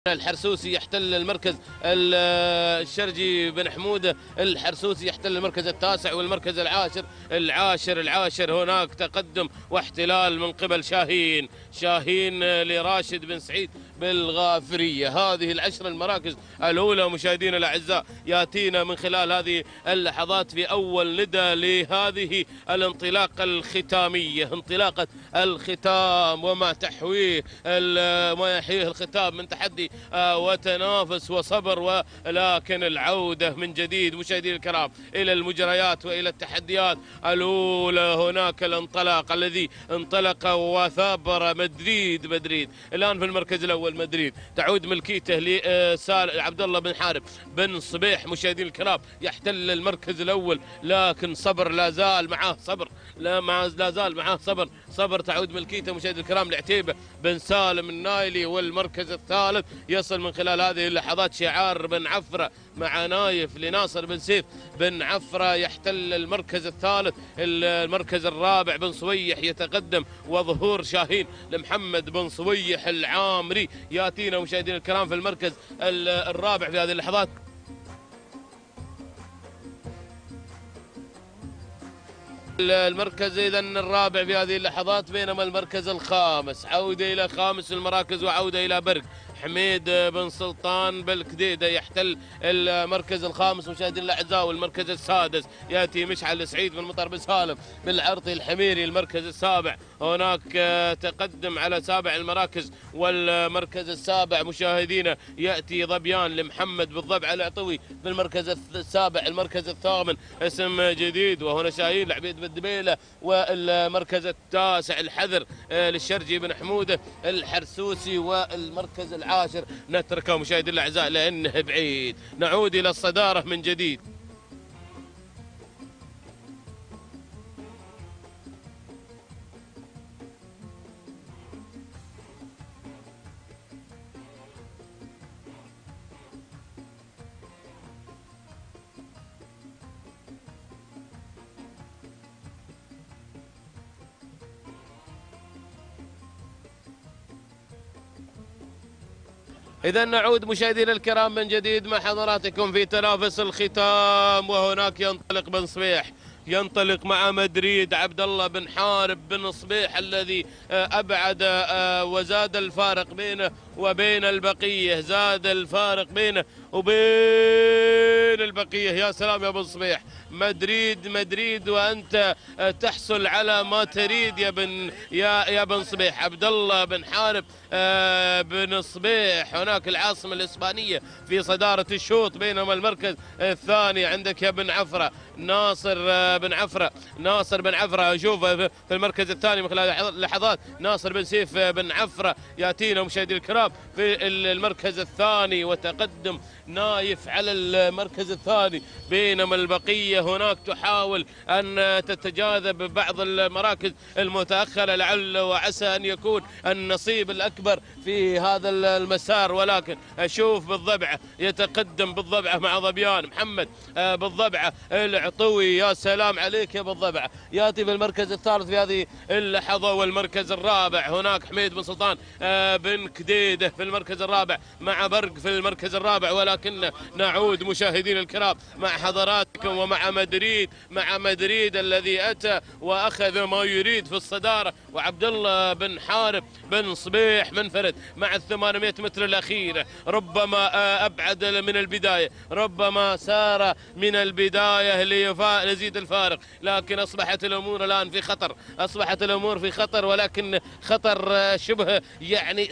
الحرسوسي يحتل المركز الشرجي بن حموده، الحرسوسي يحتل المركز التاسع والمركز العاشر هناك تقدم واحتلال من قبل شاهين لراشد بن سعيد بالغافرية. هذه العشر المراكز الأولى مشاهدينا الأعزاء يأتينا من خلال هذه اللحظات في أول ندى لهذه الانطلاقة الختامية، انطلاقة الختام وما تحويه ما يحويه الختام من تحدي وتنافس وصبر، ولكن العودة من جديد مشاهدينا الكرام إلى المجريات وإلى التحديات الأولى. هناك الانطلاق الذي انطلق وثابر مدريد الآن في المركز الأول. مدريد تعود ملكيته لعبد الله بن حارب بن صبيح مشاهدينا الكرام يحتل المركز الأول، لكن صبر لا زال معه صبر تعود ملكيته مشاهدينا الكرام لعتيبة بن سالم النايلي. والمركز الثالث يصل من خلال هذه اللحظات شعار بن عفرة مع نايف لناصر بن سيف بن عفرة يحتل المركز الثالث. المركز الرابع بن صويح يتقدم، وظهور شاهين لمحمد بن صويح العامري ياتينا مشاهدينا الكرام في المركز الرابع في هذه اللحظات. المركز إذن الرابع في هذه اللحظات، بينما المركز الخامس عودة إلى خامس المراكز وعودة إلى برق. حميد بن سلطان بالكديدة يحتل المركز الخامس مشاهدينا الاعزاء. والمركز السادس ياتي مشعل سعيد بن مطر بن سالم بالعرطي الحميري. المركز السابع هناك تقدم على سابع المراكز، والمركز السابع مشاهدينا ياتي ظبيان لمحمد بالضبع العطوي بالمركز السابع. المركز الثامن اسم جديد وهنا شاهين العبيد بالدبيله. والمركز التاسع الحذر للشرجي بن حموده الحرسوسي. والمركز العاشر نتركه مشاهدينا الاعزاء لانه بعيد. نعود الى الصداره من جديد. إذا نعود مشاهدينا الكرام من جديد مع حضراتكم في تنافس الختام. وهناك ينطلق بن صبيح، ينطلق مع مدريد عبد الله بن حارب بن صبيح الذي أبعد وزاد الفارق بينه وبين البقية، زاد الفارق بينه وبين البقية. يا سلام يا بن صبيح، مدريد وأنت تحصل على ما تريد يا بن صبيح. عبد الله بن حارب بن صبيح هناك العاصمة الإسبانية في صدارة الشوط، بينما المركز الثاني عندك يا بن عفرة ناصر بن عفرة. أشوف في المركز الثاني من خلال لحظات ناصر بن سيف بن عفرة يأتينا مشاهدينا الكرام في المركز الثاني، وتقدم نايف على المركز الثاني، بينما البقية هناك تحاول أن تتجاذب بعض المراكز المتأخرة لعل وعسى أن يكون النصيب الأكبر في هذا المسار. ولكن أشوف بالضبعة يتقدم بالضبعة مع ظبيان محمد بالضبعة العطوي. يا سلام عليك يا بالضبعة، يأتي في المركز الثالث في هذه اللحظة. والمركز الرابع هناك حميد بن سلطان بن كديدة في المركز الرابع مع برق في المركز الرابع. ولكن نعود مشاهدين الكرام مع حضراتكم ومع مدريد الذي أتى وأخذ ما يريد في الصدارة، وعبد الله بن حارب بن صبيح منفرد مع 800 متر الأخيرة. ربما أبعد من البداية، ربما سار من البداية ليزيد الفارق، لكن أصبحت الأمور الآن في خطر، ولكن خطر شبه يعني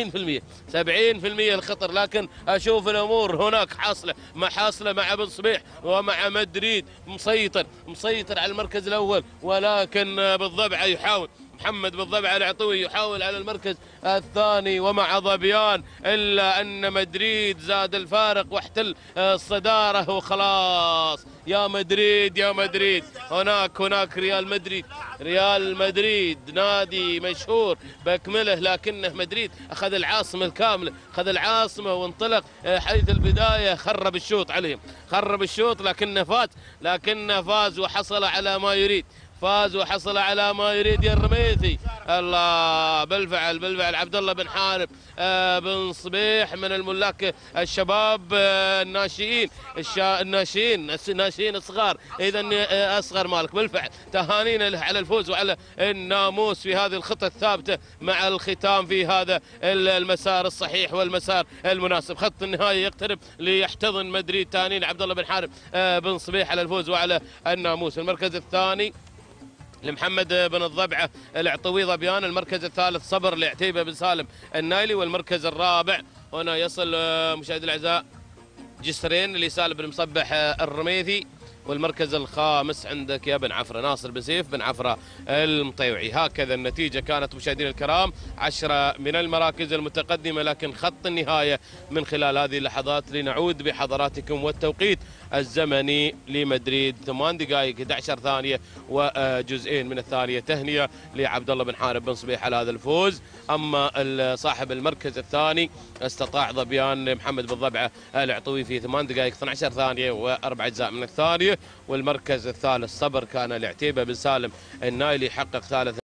70% الخطر. لكن أشوف الأمور هناك حاصلة مع بن صبيح ومع مدريد مسيطر على المركز الأول. ولكن بالضبع يحاول محمد بالضبع العطوي يحاول على المركز الثاني ومع ظبيان، إلا أن مدريد زاد الفارق واحتل الصدارة وخلاص. يا مدريد هناك ريال مدريد نادي مشهور بأكمله، لكنه مدريد أخذ العاصمة الكاملة، أخذ العاصمة وانطلق حيث البداية خرب الشوط عليهم، لكنه فاز وحصل على ما يريد. فاز وحصل على ما يريد يا الرميثي. الله، بالفعل عبد الله بن حارب بن صبيح من الملاك الشباب الناشئين الناشئين الصغار، اذا اصغر مالك. بالفعل تهانينا له على الفوز وعلى الناموس في هذه الخطه الثابته مع الختام في هذا المسار الصحيح والمسار المناسب. خط النهايه يقترب ليحتضن مدريد. تهانينا عبد الله بن حارب بن صبيح على الفوز وعلى الناموس. المركز الثاني لمحمد بن الضبعه العطوي ظبيان. المركز الثالث صبر لعتيبه بن سالم النايلي. والمركز الرابع هنا يصل مشاهدي الاعزاء جسرين لسالم بن مصبح الرميثي. والمركز الخامس عندك يا بن عفره ناصر بن سيف بن عفره المطيوعي. هكذا النتيجه كانت مشاهدينا الكرام، 10 من المراكز المتقدمه، لكن خط النهايه من خلال هذه اللحظات لنعود بحضراتكم والتوقيت الزمني لمدريد 8 دقائق 11 ثانيه وجزئين من الثانيه. تهنئه لعبد الله بن حارب بن صبيح على هذا الفوز. اما صاحب المركز الثاني استطاع ظبيان محمد بن ضبعه العطوي في 8 دقائق 12 ثانيه و4 اجزاء من الثانيه. والمركز الثالث صبر كان لعتيبه بن سالم النايلي، حقق ثالث